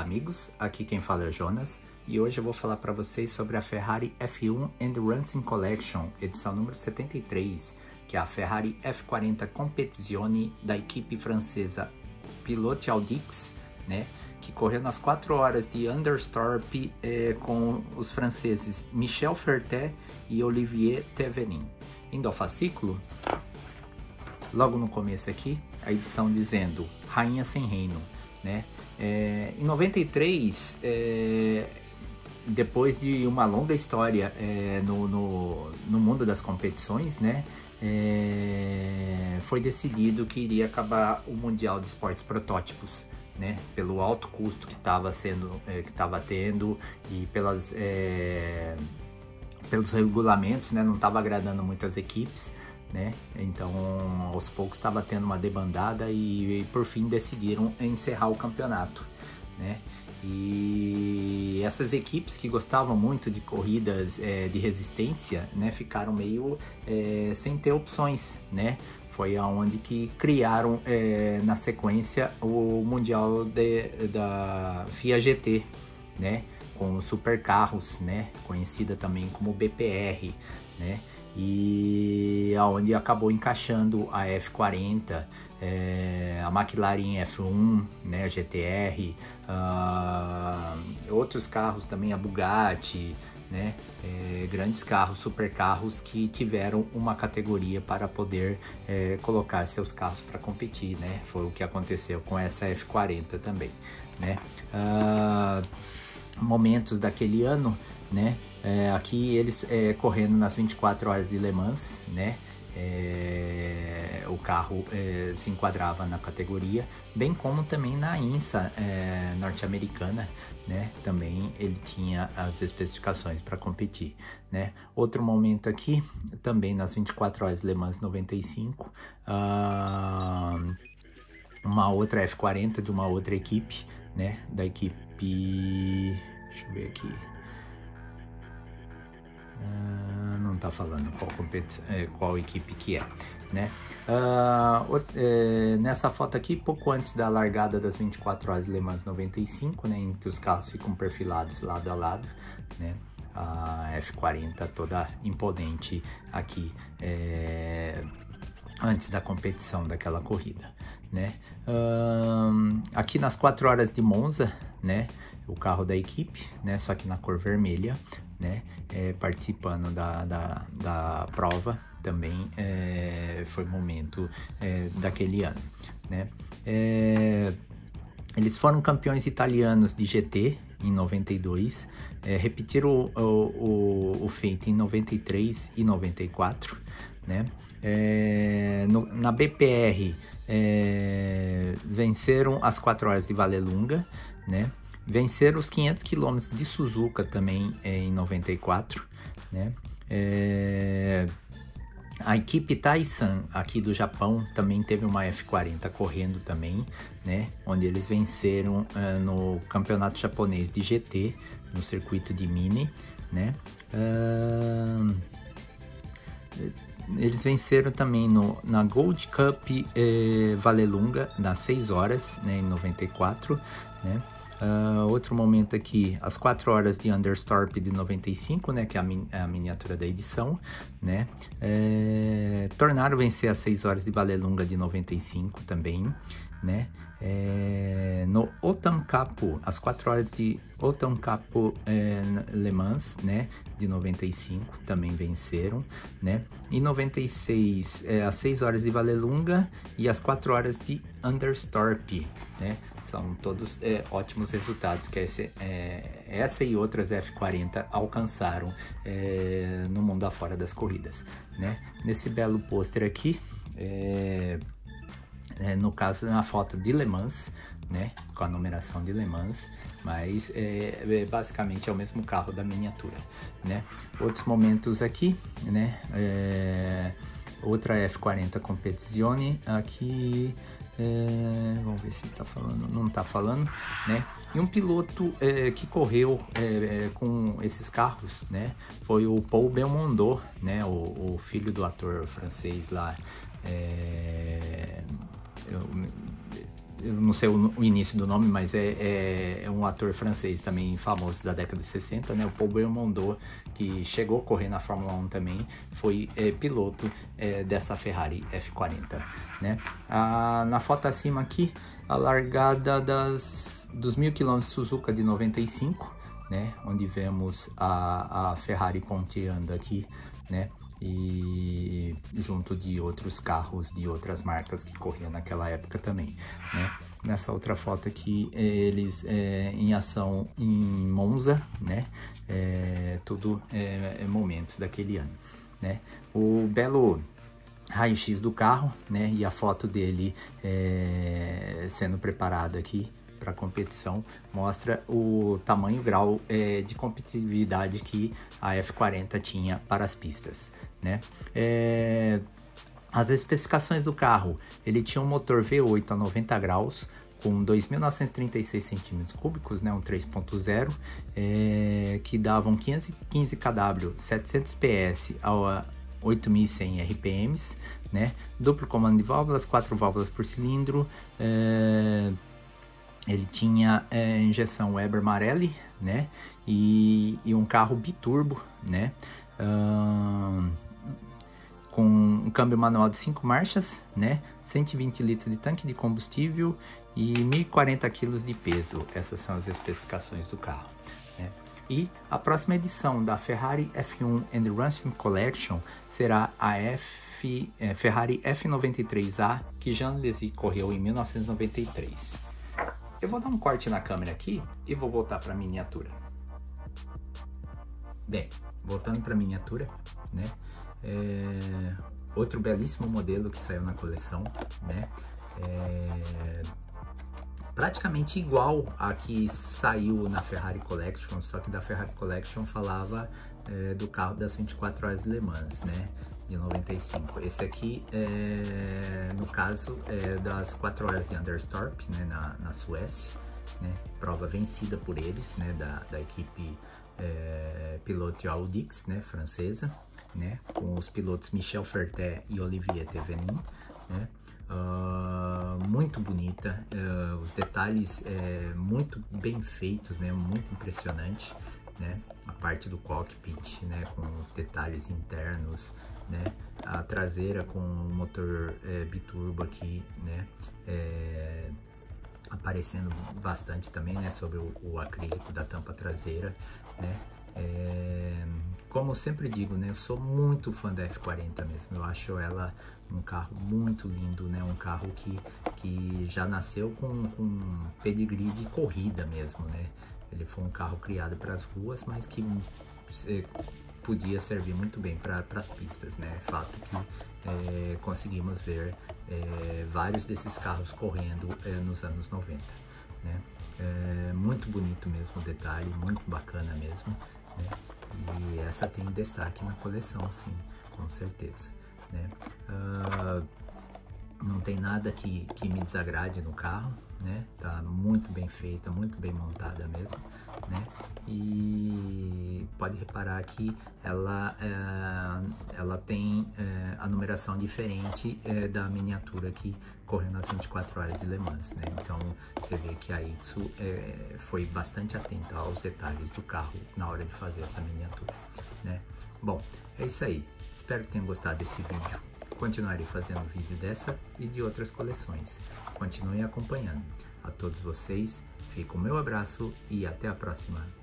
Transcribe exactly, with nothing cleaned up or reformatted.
amigos, aqui quem fala é o Jonas e hoje eu vou falar para vocês sobre a Ferrari F um Endurance Collection, edição número setenta e três, que é a Ferrari F quarenta Competizione da equipe francesa Pilote Audix, né, que correu nas quatro horas de Anderstorp eh, com os franceses Michel Fertet e Olivier Thévenin. Indo ao fascículo, logo no começo aqui, a edição dizendo Rainha Sem Reino, né? É, em noventa e três, é, depois de uma longa história é, no, no, no mundo das competições, né? É, foi decidido que iria acabar o Mundial de Esportes Protótipos, né? Pelo alto custo que estava sendo, é, que estava tendo e pelas, é, pelos regulamentos, né? Não estava agradando muitas equipes, né? Então, aos poucos estava tendo uma debandada e, e por fim decidiram encerrar o campeonato, né? E essas equipes que gostavam muito de corridas é, de resistência, né, ficaram meio é, sem ter opções, né? Foi aonde que criaram é, na sequência o Mundial de, da FIA G T, né? Com os supercarros, né? Conhecida também como B P R, né? E aonde acabou encaixando a F quarenta, é, a McLaren F um, né, a G T R, uh, outros carros também, a Bugatti, né, é, grandes carros, supercarros que tiveram uma categoria para poder é, colocar seus carros para competir, né? Foi o que aconteceu com essa F quarenta também, né? Uh, momentos daquele ano, né? É, aqui eles é, correndo nas vinte e quatro horas de Le Mans, né? É, o carro é, se enquadrava na categoria, bem como também na INSA é, norte-americana, né? Também ele tinha as especificações para competir, né? Outro momento aqui, também nas vinte e quatro horas de Le Mans noventa e cinco, ah, uma outra F quarenta de uma outra equipe, né? Da equipe, deixa eu ver aqui. Uh, não tá falando qual, qual equipe que é, né? Uh, uh, nessa foto aqui, pouco antes da largada das vinte e quatro horas de Le Mans noventa e cinco, né, em que os carros ficam perfilados lado a lado, né? A F quarenta toda imponente aqui, é, antes da competição daquela corrida, né? Uh, aqui nas quatro horas de Monza, né? O carro da equipe, né? Só que na cor vermelha, né? É, participando da, da, da prova também é, foi momento é, daquele ano, né? É, eles foram campeões italianos de G T em noventa e dois, é, repetiram o, o, o feito em noventa e três e noventa e quatro, né? É, no, na B P R é, venceram as quatro horas de Vallelunga, né? Venceram os quinhentos quilômetros de Suzuka também é, em noventa e quatro, né? É, a equipe Taisan aqui do Japão também teve uma F quarenta correndo também, né? Onde eles venceram uh, no campeonato japonês de G T, no circuito de Mini, né? Uh, eles venceram também no, na Gold Cup eh, Vallelunga, nas seis horas, né, em noventa e quatro, né? Uh, outro momento aqui, as quatro horas de Anderstorp de noventa e cinco, né, que é a, min a miniatura da edição, né? É, tornaram vencer as seis horas de Vallelunga de noventa e cinco também, né? É, no Otamcapo, as quatro horas de Otamcapo é, Le Mans, né, de noventa e cinco também venceram, né? Em noventa e seis, é, as seis horas de Vallelunga e as quatro horas de Anderstorp, né? São todos é, ótimos resultados que esse, é, essa e outras F quarenta alcançaram é, no mundo afora das corridas, né? Nesse belo pôster aqui, é, É, no caso, na foto de Le Mans, né, com a numeração de Le Mans, mas é, é, basicamente é o mesmo carro da miniatura, né? Outros momentos aqui, né, é, outra F quarenta Competizione aqui, é, vamos ver se tá falando, não tá falando, né? E um piloto é, que correu é, é, com esses carros, né, foi o Paul Belmondo, né, o, o filho do ator francês lá, é, Eu, eu não sei o, o início do nome, mas é, é, é um ator francês também famoso da década de sessenta, né? O Paul Belmondo, que chegou a correr na Fórmula um também, foi é, piloto é, dessa Ferrari F quarenta, né? Ah, na foto acima aqui, a largada das, dos mil quilômetros Suzuka de noventa e cinco, né? Onde vemos a, a Ferrari ponteando aqui, né? E junto de outros carros de outras marcas que corriam naquela época também, né? Nessa outra foto aqui, eles é, em ação em Monza, né? É, tudo é, é momentos daquele ano, né? O belo raio-x do carro, né? E a foto dele é, sendo preparado aqui para competição mostra o tamanho grau é, de competitividade que a F quarenta tinha para as pistas, né? É, as especificações do carro, ele tinha um motor V oito a noventa graus com dois mil novecentos e trinta e seis centímetros cúbicos, né, um três ponto zero, é, que davam quinhentos e quinze kW, setecentos P S a oito mil e cem R P Ms, né? Duplo comando de válvulas, quatro válvulas por cilindro. É, ele tinha é, injeção Weber Marelli, né? E, e um carro biturbo, né? Um, com um câmbio manual de cinco marchas, né? cento e vinte litros de tanque de combustível e mil e quarenta quilos de peso. Essas são as especificações do carro, né? E a próxima edição da Ferrari F um and Racing Collection será a F, é, Ferrari F noventa e três A, que Jean Alesi correu em mil novecentos e noventa e três. Eu vou dar um corte na câmera aqui e vou voltar para a miniatura. Bem, voltando para a miniatura, né? É, outro belíssimo modelo que saiu na coleção, né? É, praticamente igual a que saiu na Ferrari Collection, só que da Ferrari Collection falava é, do carro das vinte e quatro horas de Le Mans, né? De noventa e cinco. Esse aqui, é, no caso, é das quatro horas de Anderstorp, né, na, na Suécia, né, prova vencida por eles, né, da, da equipe é, Pilote Audix, né, francesa, né, com os pilotos Michel Fertet e Olivier Thévenin, né. Uh, muito bonita, uh, os detalhes é, muito bem feitos mesmo, muito impressionante, né, a parte do cockpit, né, com os detalhes internos, né, a traseira com o motor é, biturbo aqui, né, é, aparecendo bastante também, né, sobre o, o acrílico da tampa traseira, né. É, como eu sempre digo, né, eu sou muito fã da F quarenta mesmo, eu acho ela um carro muito lindo, né, um carro que, que já nasceu com, com pedigree de corrida mesmo, né. Ele foi um carro criado para as ruas, mas que é, podia servir muito bem para as pistas, né? Fato que é, conseguimos ver é, vários desses carros correndo é, nos anos noventa, né? É, muito bonito mesmo o detalhe, muito bacana mesmo, né? E essa tem destaque na coleção, sim, com certeza, né? Uh, não tem nada que, que me desagrade no carro, né? Tá muito bem feita, muito bem montada mesmo, né? E pode reparar que ela, é, ela tem é, a numeração diferente é, da miniatura que correu nas vinte e quatro horas de Le Mans, né? Então você vê que a Itsu é, foi bastante atenta aos detalhes do carro na hora de fazer essa miniatura, né? Bom, é isso aí. Espero que tenham gostado desse vídeo. Continuarei fazendo vídeo dessa e de outras coleções. Continuem acompanhando. A todos vocês, fica o meu abraço e até a próxima.